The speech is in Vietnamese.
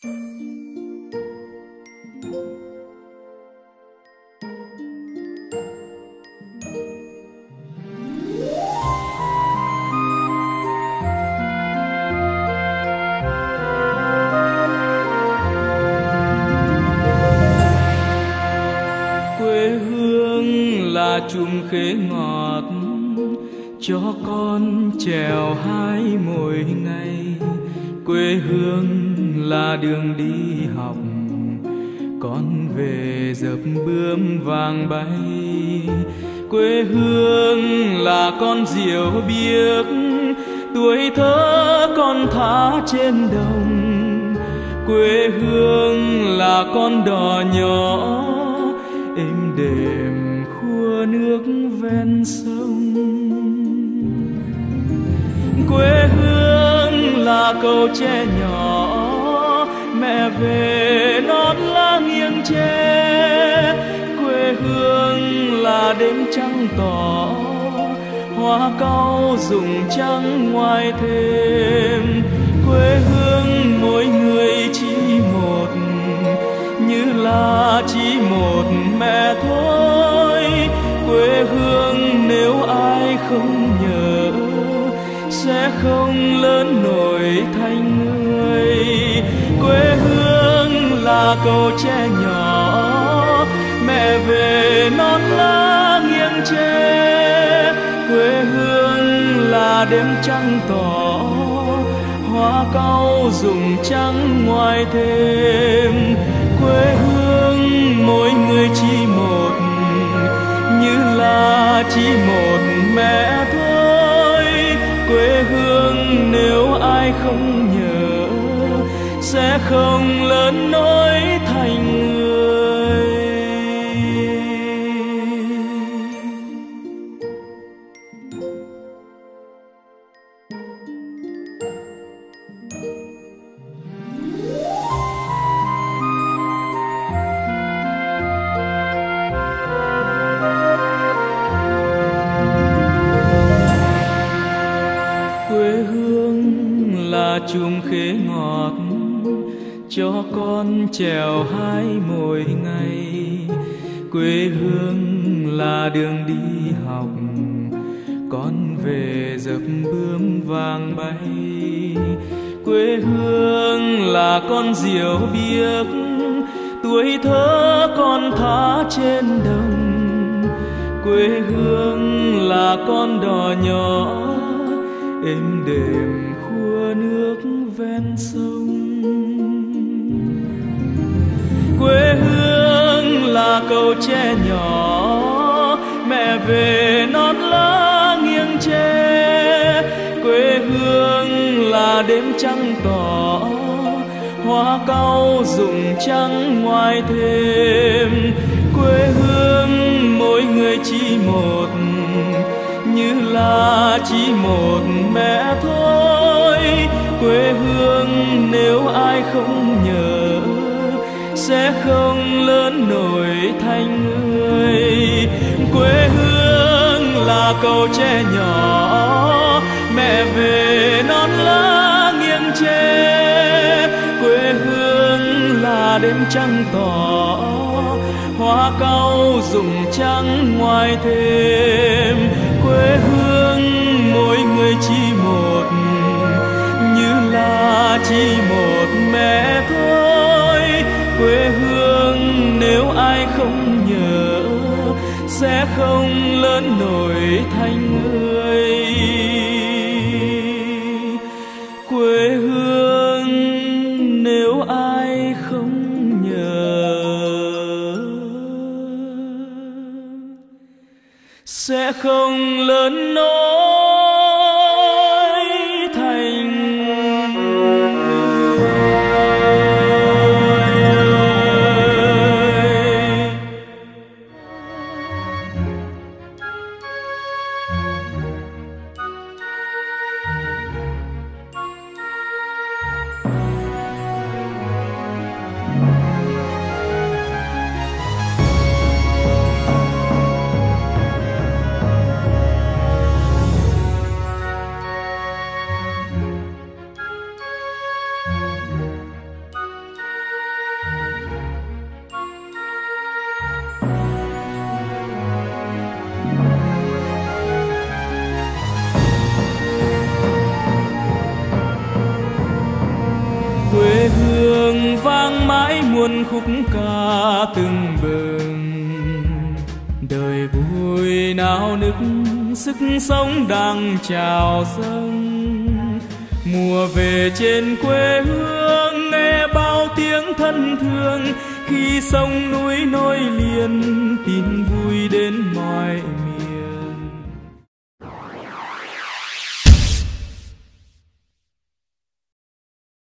chum khế ngọt cho con trèo hái mỗi ngày. Quê hương là đường đi học, con về dập bướm vàng bay. Quê hương là con diều biếc, tuổi thơ con thả trên đồng. Quê hương là con đò nhỏ êm đềm khua nước ven sông. Quê hương là cầu tre nhỏ, mẹ về non lá nghiêng tre. Quê hương là đêm trăng tỏ, hoa cau rụng trắng ngoài thềm. Quê hương mỗi người chỉ một, như là chỉ một mẹ thôi. Quê hương nếu ai không nhớ sẽ không lớn nổi thành người. Quê hương là cầu tre nhỏ, mẹ về non lá nghiêng tre. Quê hương là đêm trăng tỏ, hoa cau rụng trắng ngoài thềm. Quê hương mỗi người chỉ một, như là chỉ một mẹ thôi. Quê hương nếu ai không nhớ sẽ không lớn nổi thành người. Chum khế ngọt cho con trèo hái mỗi ngày. Quê hương là đường đi học, con về dập bướm vàng bay. Quê hương là con diều biếc, tuổi thơ con thả trên đồng. Quê hương là con đò nhỏ êm đềm nước ven sông. Quê hương là cầu tre nhỏ, mẹ về non lá nghiêng tre. Quê hương là đêm trăng tỏ, hoa cau rụng trắng ngoài thềm. Quê hương mỗi người chỉ một, như là chỉ một mẹ thôi. Quê hương nếu ai không nhớ sẽ không lớn nổi thành người. Quê hương là cầu tre nhỏ, mẹ về non lá nghiêng tre. Quê hương là đêm trăng tỏ, hoa cau rụng trắng ngoài thềm. Quê hương mỗi người chỉ một, như là chỉ một mẹ thôi. Quê hương nếu ai không nhớ sẽ không lớn nổi thành người. Quê hương nếu ai không nhớ sẽ không lớn nổi thành quê hương vang mãi muôn khúc ca từng bừng. Đời vui nao nức sức sống đang trào dâng. Mùa về trên quê hương nghe bao tiếng thân thương, khi sông núi nối liền tin vui đến mọi miền.